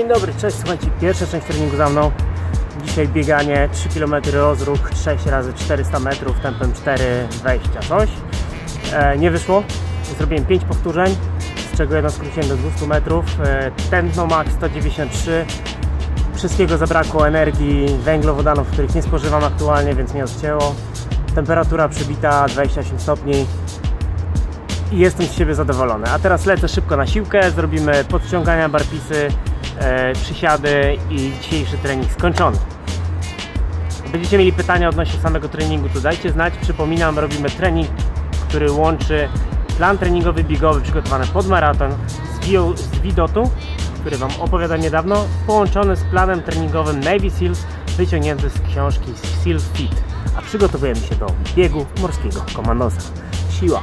Dzień dobry, cześć, słuchajcie, pierwsza część treningu za mną. Dzisiaj bieganie 3 km rozruch 6 razy 400 metrów tempem 4,20 coś. Nie wyszło, zrobiłem 5 powtórzeń, z czego jedno skróciłem do 200 metrów. Tętno max 193. Wszystkiego zabrakło, energii, węglowodanów, których nie spożywam aktualnie, więc mnie odcięło. Temperatura przybita 28 stopni. I jestem z siebie zadowolony. A teraz lecę szybko na siłkę, zrobimy podciągania, barpisy, przysiady i dzisiejszy trening skończony. Będziecie mieli pytania odnośnie samego treningu, to dajcie znać. Przypominam, robimy trening, który łączy plan treningowy biegowy przygotowany pod maraton z Widotu, który Wam opowiadam niedawno, połączony z planem treningowym Navy Seals, wyciągnięty z książki Seals Fit. A przygotowujemy się do biegu morskiego komandosa. Siła!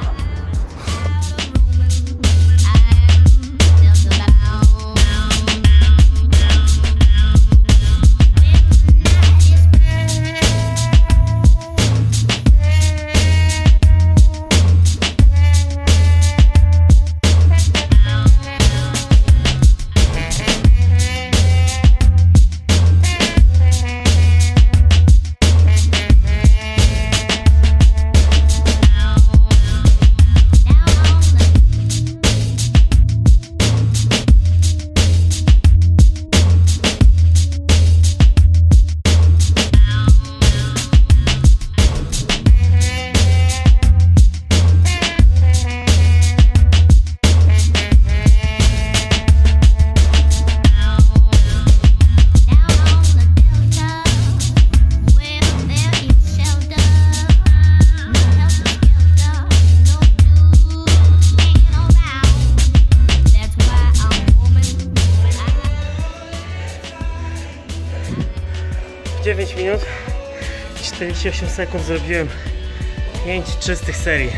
W 9 minut i 48 sekund zrobiłem 5 czystych serii.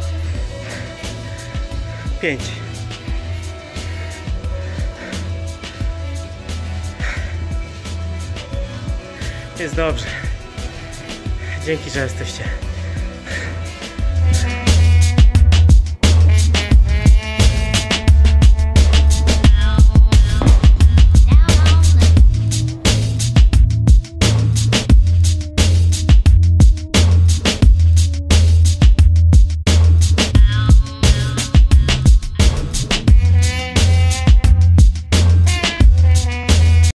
5. Jest dobrze. Dzięki, że jesteście.